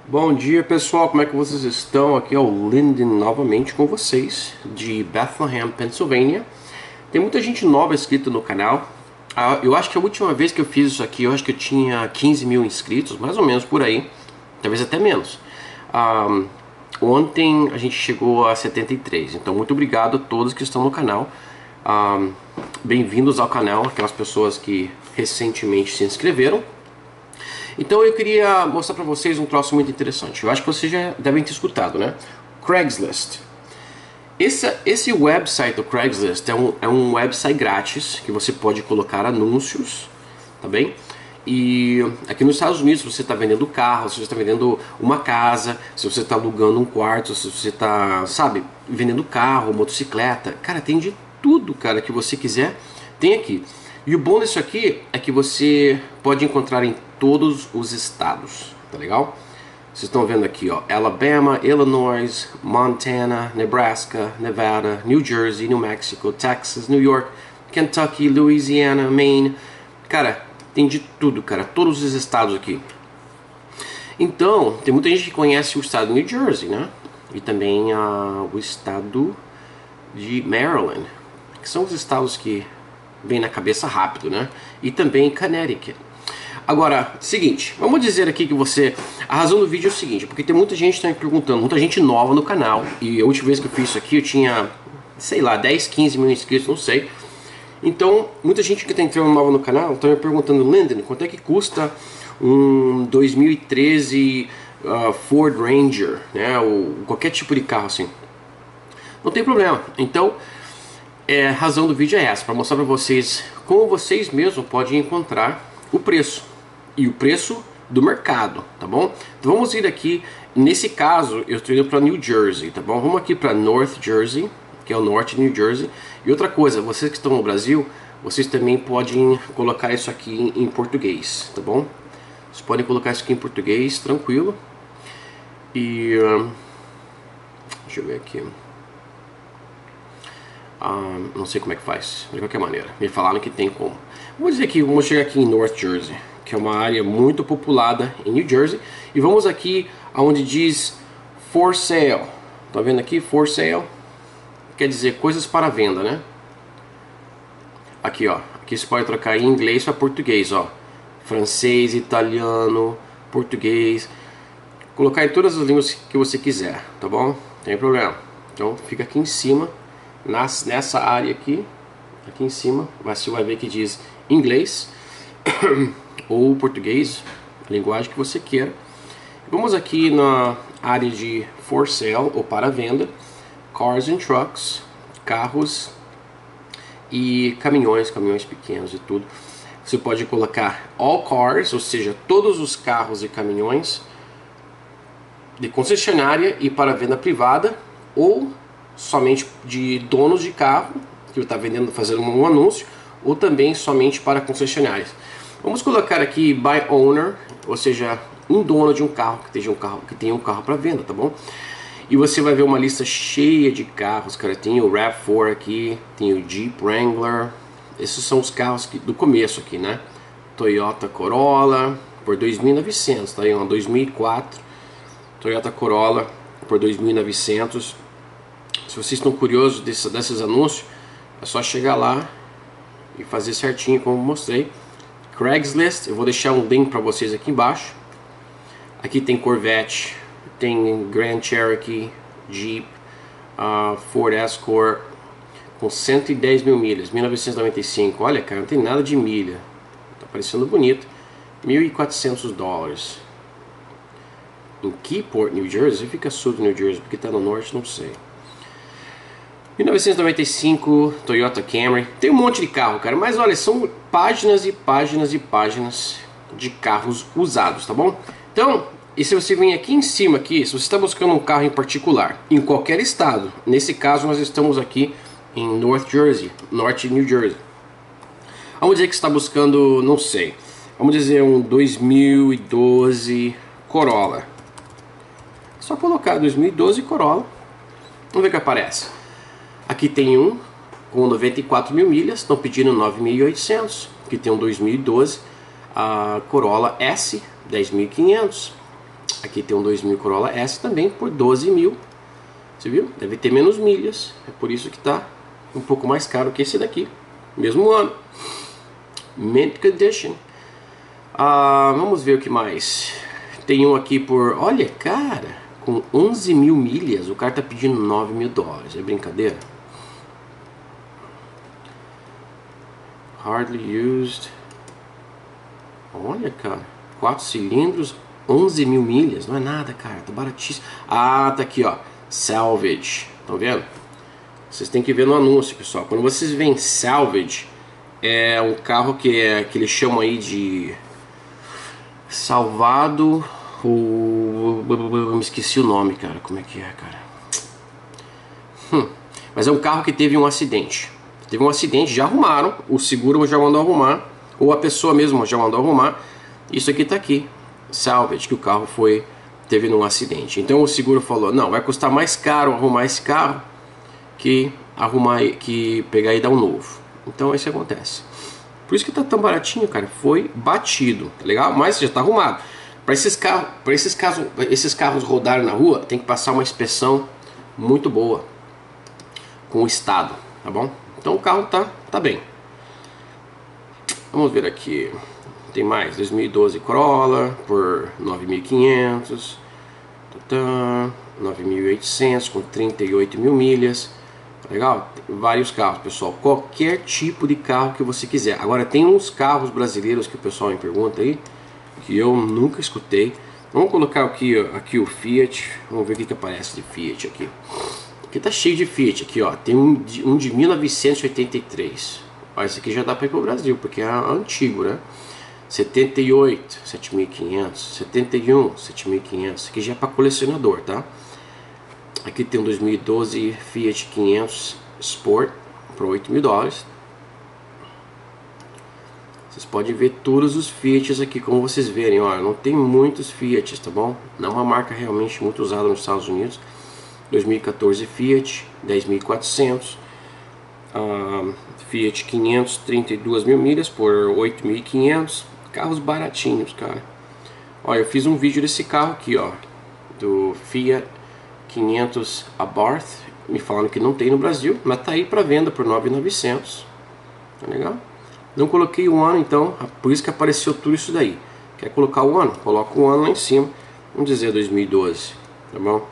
Bom dia pessoal, como é que vocês estão? Aqui é o Lyndon novamente com vocês, de Bethlehem, Pensilvânia. Tem muita gente nova inscrita no canal. Eu acho que a última vez que eu fiz isso aqui, eu acho que eu tinha 15 mil inscritos, mais ou menos por aí, talvez até menos. Ontem a gente chegou a 73, então muito obrigado a todos que estão no canal. Bem-vindos ao canal, aquelas pessoas que recentemente se inscreveram. Então eu queria mostrar para vocês um troço muito interessante. Eu acho que vocês já devem ter escutado, né? Craigslist. Esse website do Craigslist é um website grátis que você pode colocar anúncios, tá bem? E aqui nos Estados Unidos, se você está vendendo carro, se você está vendendo uma casa, se você está alugando um quarto, se você está, sabe, vendendo carro, motocicleta, cara, tem de tudo, cara, que você quiser, tem aqui. E o bom disso aqui é que você pode encontrar em todos os estados, tá legal? Vocês estão vendo aqui, ó, Alabama, Illinois, Montana, Nebraska, Nevada, New Jersey, New Mexico, Texas, New York, Kentucky, Louisiana, Maine. Cara, tem de tudo, cara, todos os estados aqui. Então, tem muita gente que conhece o estado de New Jersey, né? E também o estado de Maryland, que são os estados que vem na cabeça rápido, né? E também Connecticut. Agora, seguinte, vamos dizer aqui que você... A razão do vídeo é o seguinte, porque tem muita gente que está me perguntando, muita gente nova no canal, e a última vez que eu fiz isso aqui eu tinha, sei lá, 10, 15 mil inscritos, não sei. Então, muita gente que está entrando nova no canal está me perguntando, Lyndon, quanto é que custa um 2013 Ford Ranger, né? Ou qualquer tipo de carro assim. Não tem problema. Então, a razão do vídeo é essa, para mostrar para vocês como vocês mesmos podem encontrar o preço e o preço do mercado, tá bom? Então vamos ir aqui, nesse caso eu estou indo para New Jersey, tá bom? Vamos aqui para North Jersey, que é o norte de New Jersey. E outra coisa, vocês que estão no Brasil, vocês também podem colocar isso aqui em português, tá bom? Vocês podem colocar isso aqui em português, tranquilo. E deixa eu ver aqui. Não sei como é que faz, de qualquer maneira, me falaram que tem como. Vamos dizer que vamos chegar aqui em North Jersey, que é uma área muito populada em New Jersey, e vamos aqui aonde diz For Sale. Tá vendo aqui? For Sale quer dizer coisas para venda, né? Aqui, ó, aqui você pode trocar em inglês para português, ó, francês, italiano, português, colocar em todas as línguas que você quiser, tá bom? Não tem problema. Então fica aqui em cima. Nessa área aqui em cima, você vai ver que diz inglês ou português, a linguagem que você queira. Vamos aqui na área de for sale ou para venda, cars and trucks, carros e caminhões pequenos e tudo. Você pode colocar all cars, ou seja, todos os carros e caminhões de concessionária e para venda privada, ou somente de donos de carro que está vendendo, fazendo um anúncio, ou também somente para concessionárias. Vamos colocar aqui by owner, ou seja, um dono de um carro que tenha um carro para venda, tá bom? E você vai ver uma lista cheia de carros, cara. Tem o RAV4 aqui, tem o Jeep Wrangler. Esses são os carros do começo aqui, né? Toyota Corolla por 2.900, tá aí, uma 2004 Toyota Corolla por 2.900. Se vocês estão curiosos desses anúncios, é só chegar lá e fazer certinho como eu mostrei. Craigslist, eu vou deixar um link para vocês aqui embaixo. Aqui tem Corvette, tem Grand Cherokee, Jeep, Ford Escort com 110 mil milhas, 1995. Olha, cara, não tem nada de milha. Tá parecendo bonito. $1.400. Em Keyport, New Jersey, fica sul de New Jersey, porque tá no norte, não sei. 1995 Toyota Camry. Tem um monte de carro, cara, mas olha, são páginas e páginas e páginas de carros usados, tá bom? Então, e se você vem aqui em cima aqui, se você está buscando um carro em particular, em qualquer estado, nesse caso nós estamos aqui em North Jersey, norte de New Jersey. Vamos dizer que você está buscando, não sei, vamos dizer um 2012 Corolla. É só colocar 2012 Corolla, vamos ver o que aparece. Aqui tem um com 94 mil milhas, estão pedindo 9.800. Aqui tem um 2012 a Corolla S, 10.500. Aqui tem um 2000 Corolla S também por 12 mil. Você viu? Deve ter menos milhas. É por isso que está um pouco mais caro que esse daqui. Mesmo ano. Mint Condition. Vamos ver o que mais. Tem um aqui por... Olha, cara, com 11 mil milhas. O cara tá pedindo 9 mil dólares. É brincadeira? Hardly used. Olha, cara. 4 cilindros, 11 mil milhas. Não é nada, cara. Tá baratíssimo. Tá aqui, ó. Salvage. Estão vendo? Vocês têm que ver no anúncio, pessoal. Quando vocês veem salvage, é um carro que eles chamam aí de salvado. Me esqueci o nome, cara. Como é que é, cara? Mas é um carro que teve um acidente. Teve um acidente, já arrumaram. O seguro já mandou arrumar. Ou a pessoa mesmo já mandou arrumar. Isso aqui tá aqui. Salvage, que o carro teve num acidente. Então o seguro falou: não, vai custar mais caro arrumar esse carro que pegar e dar um novo. Então isso acontece. Por isso que tá tão baratinho, cara. Foi batido, tá legal? Mas já tá arrumado. Para esses carros rodarem na rua, tem que passar uma inspeção muito boa com o estado, tá bom? Então o carro tá bem. Vamos ver aqui. Tem mais, 2012 Corolla por 9.500, 9.800 com 38 mil milhas. Legal? Vários carros, pessoal. Qualquer tipo de carro que você quiser. Agora tem uns carros brasileiros que o pessoal me pergunta aí, que eu nunca escutei. Vamos colocar aqui o Fiat. Vamos ver o que aparece de Fiat aqui. Aqui tá cheio de Fiat aqui, ó. Tem um de 1983. Ó, esse aqui já dá para ir pro Brasil, porque é antigo, né? 78, 7.500, 71, 7.500. Isso aqui já é para colecionador, tá? Aqui tem um 2012 Fiat 500 Sport por 8 mil dólares. Vocês podem ver todos os Fiats aqui, como vocês verem, ó, não tem muitos Fiats, tá bom? Não é uma marca realmente muito usada nos Estados Unidos. 2014 Fiat 10.400, Fiat 500 32 mil milhas por 8.500. Carros baratinhos, cara. Olha, eu fiz um vídeo desse carro aqui, ó, do Fiat 500 Abarth. Me falaram que não tem no Brasil, mas tá aí para venda por 9.900. Tá legal? Não coloquei o ano, então, por isso que apareceu tudo isso daí. Quer colocar o ano? Coloca o ano lá em cima. Vamos dizer 2012, tá bom?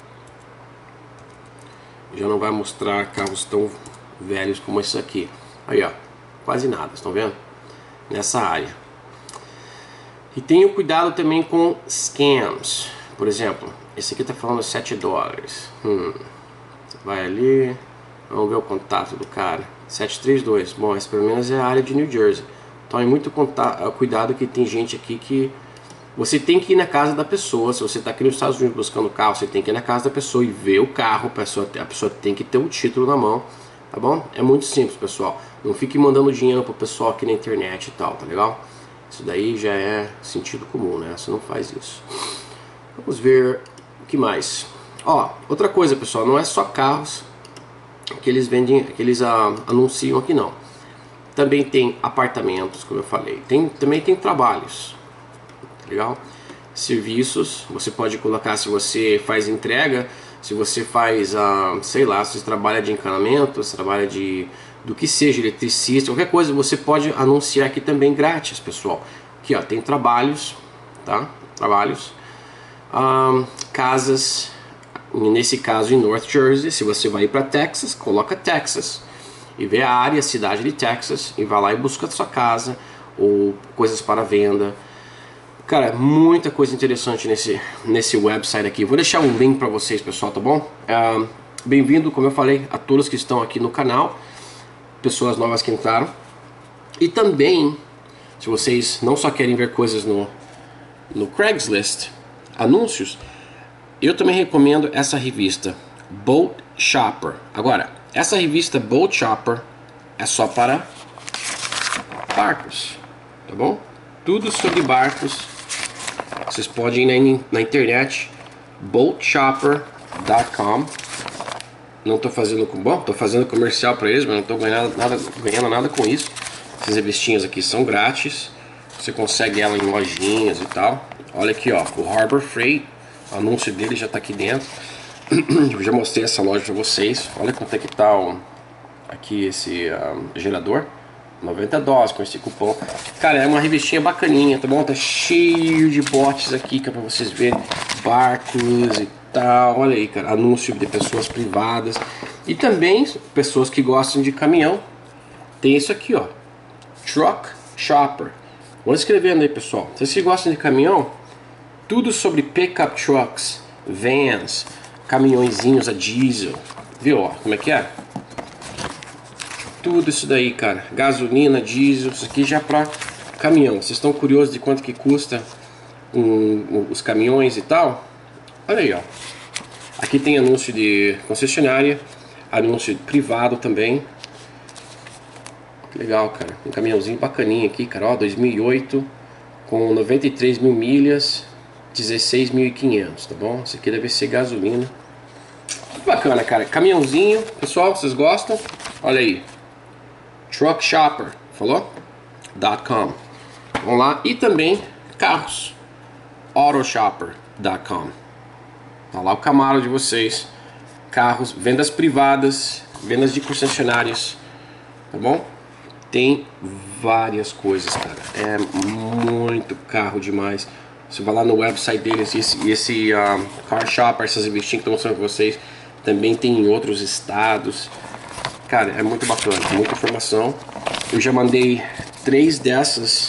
Já não vai mostrar carros tão velhos como esse aqui. Aí, ó, quase nada, estão vendo? Nessa área. E tenha cuidado também com scams. Por exemplo, esse aqui tá falando 7 dólares. Vai ali, vamos ver o contato do cara. 732. Bom, esse pelo menos é a área de New Jersey. Tome muito cuidado, que tem gente aqui que você tem que ir na casa da pessoa. Se você está aqui nos Estados Unidos buscando carro, você tem que ir na casa da pessoa e ver o carro. A pessoa tem que ter o título na mão, tá bom? É muito simples, pessoal. Não fique mandando dinheiro pro pessoal aqui na internet e tal, tá legal? Isso daí já é sentido comum, né? Você não faz isso. Vamos ver o que mais. Ó, outra coisa, pessoal, não é só carros que eles vendem, que eles anunciam aqui, não. Também tem apartamentos, como eu falei. Também tem trabalhos. Legal? Serviços, você pode colocar se você faz entrega, se você faz, sei lá, se você trabalha de encanamento, se trabalha do que seja, eletricista, qualquer coisa, você pode anunciar aqui também grátis, pessoal. Aqui, ó, tem trabalhos, tá? Trabalhos, casas, nesse caso em North Jersey. Se você vai para Texas, coloca Texas e vê a área, a cidade de Texas, e vai lá e busca a sua casa ou coisas para venda. Cara, muita coisa interessante nesse website aqui. Vou deixar um link para vocês, pessoal, tá bom? Bem-vindo, como eu falei, a todos que estão aqui no canal, pessoas novas que entraram. E também, se vocês não só querem ver coisas no Craigslist, anúncios, eu também recomendo essa revista, Boat Shopper. Agora, essa revista Boat Shopper é só para barcos, tá bom? Tudo sobre barcos. Vocês podem ir na internet, boatshopper.com. Não estou fazendo estou fazendo comercial para eles, mas não estou ganhando nada com isso. Essas revistinhas aqui são grátis, Você consegue ela em lojinhas e tal. Olha aqui, ó, o Harbor Freight, o anúncio dele já tá aqui dentro. Eu já mostrei essa loja pra vocês. Olha quanto é que tá aqui esse gerador. $90 com esse cupom. Cara, é uma revistinha bacaninha, tá bom? Tá cheio de bots aqui, que é pra vocês verem. Barcos e tal. Olha aí, cara, anúncio de pessoas privadas. E também pessoas que gostam de caminhão. Tem isso aqui, ó, Truck Shopper. Vou escrevendo aí, pessoal. Se vocês gostam de caminhão, tudo sobre pickup trucks, vans, caminhõezinhos a diesel. Viu, ó, como é que é? Tudo isso daí, cara. Gasolina, diesel, isso aqui já é pra caminhão. Vocês estão curiosos de quanto que custa os caminhões e tal? Olha aí, ó. Aqui tem anúncio de concessionária, anúncio privado também. Que legal, cara. Um caminhãozinho bacaninho aqui, cara. Ó, 2008, com 93 mil milhas, 16.500, tá bom? Isso aqui deve ser gasolina. Bacana, cara. Caminhãozinho, pessoal, vocês gostam? Olha aí. Truck Shopper, falou? .com. Vamos lá. E também carros. Autoshopper.com. Tá lá o Camaro de vocês. Carros, vendas privadas, vendas de concessionárias, tá bom? Tem várias coisas, cara. É muito carro demais. Você vai lá no website deles, esse Car Shopper, essas revistinhas que estou mostrando pra vocês, também tem em outros estados. Cara, é muito bacana, muita informação. Eu já mandei 3 dessas.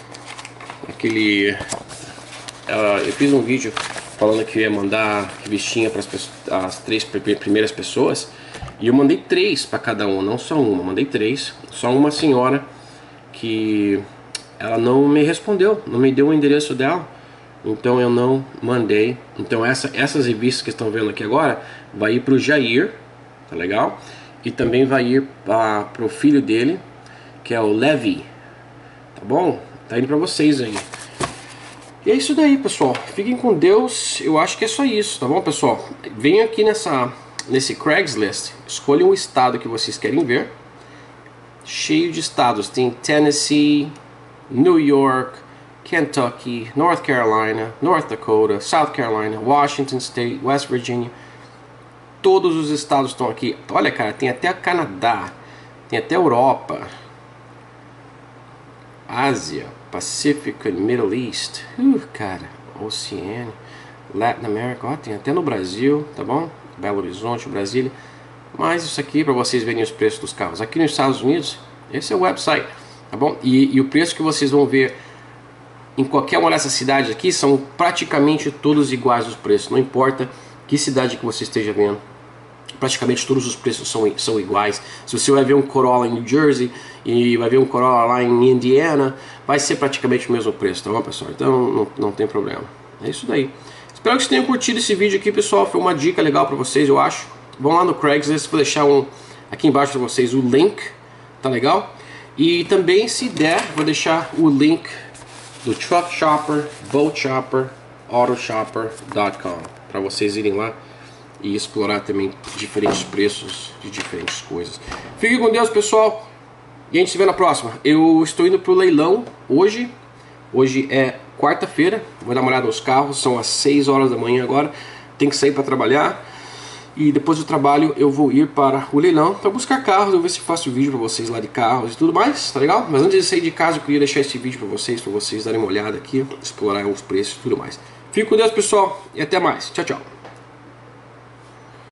Eu fiz um vídeo falando que eu ia mandar revistinha para as 3 primeiras pessoas. E eu mandei 3 para cada um, não só uma. Mandei 3. Só uma senhora que ela não me respondeu, não me deu o endereço dela. Então eu não mandei. Então essas revistas que estão vendo aqui agora vai ir para o Jair, tá legal? E também vai ir para o filho dele, que é o Levi, tá bom? Tá indo para vocês aí. E é isso daí, pessoal. Fiquem com Deus. Eu acho que é só isso, tá bom, pessoal? Venham aqui nesse Craigslist, escolham o estado que vocês querem ver. Cheio de estados. Tem Tennessee, New York, Kentucky, North Carolina, North Dakota, South Carolina, Washington State, West Virginia. Todos os estados estão aqui. Olha, cara, tem até Canadá, tem até Europa, Ásia, Pacific, Middle East, cara, Oceania, Latin America, ó, tem até no Brasil, tá bom? Belo Horizonte, Brasília. Mas isso aqui para vocês verem os preços dos carros. Aqui nos Estados Unidos, esse é o website, tá bom? E o preço que vocês vão ver em qualquer uma dessas cidades aqui são praticamente todos iguais os preços. Não importa que cidade que você esteja vendo, praticamente todos os preços são iguais. Se você vai ver um Corolla em New Jersey e vai ver um Corolla lá em Indiana, vai ser praticamente o mesmo preço, tá bom, pessoal? Então não tem problema. É isso daí. Espero que vocês tenham curtido esse vídeo aqui, pessoal. Foi uma dica legal para vocês, eu acho. Vão lá no Craigslist, vou deixar aqui embaixo para vocês o link, tá legal? E também, se der, vou deixar o link do Truck Shopper, Boat Shopper, Autoshopper.com para vocês irem lá e explorar também diferentes preços de diferentes coisas. Fiquem com Deus, pessoal, e a gente se vê na próxima. Eu estou indo pro leilão hoje. Hoje é quarta-feira. Vou dar uma olhada nos carros. São as 6 horas da manhã agora. Tenho que sair para trabalhar. E depois do trabalho eu vou ir para o leilão para buscar carros. Eu vou ver se faço vídeo para vocês lá de carros e tudo mais, tá legal? Mas antes de sair de casa eu queria deixar esse vídeo para vocês darem uma olhada aqui, explorar os preços e tudo mais. Fique com Deus, pessoal, e até mais. Tchau, tchau.